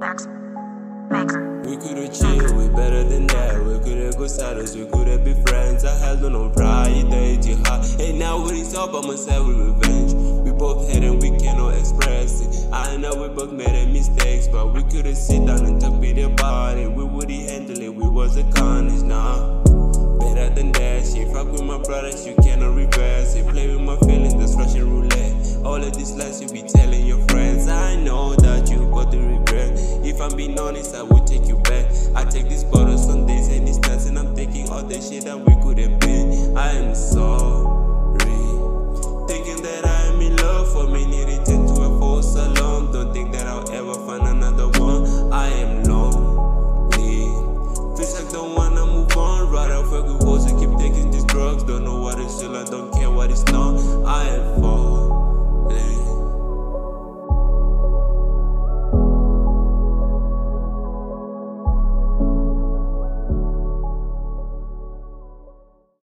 We could've chill, we better than that. We could've go silence, we could've be friends. I held on Friday, jihad. And now when it's up, I'ma say with revenge. We both hate and we cannot express it. I know we both made mistakes, but we could've sit down and talk with about it. We would've handled it, we wasn't carnage, nah. Better than that, she fuck with my brothers, you cannot reverse it. Play with my feelings, that's Russian roulette. All of these lies you be telling your friends, I know that you got the regret. If I'm being honest, I will take you back. I take these bottles on days and these times, and I'm taking all the shit that we could have been. I am sorry.